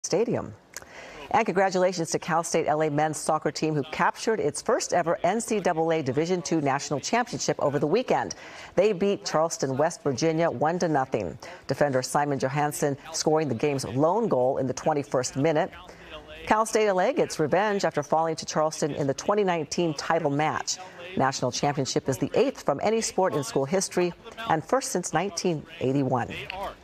Stadium. And congratulations to Cal State LA men's soccer team, who captured its first ever NCAA Division II national championship over the weekend. They beat Charleston, West Virginia 1-0. Defender Simon Johansson scoring the game's lone goal in the 21st minute. Cal State LA gets revenge after falling to Charleston in the 2019 title match. National championship is the 8th from any sport in school history and first since 1981.